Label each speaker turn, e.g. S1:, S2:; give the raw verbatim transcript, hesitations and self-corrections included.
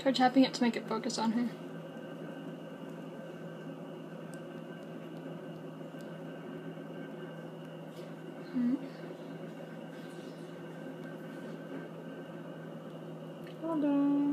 S1: Try tapping it to make it focus on her. Mm. Well done.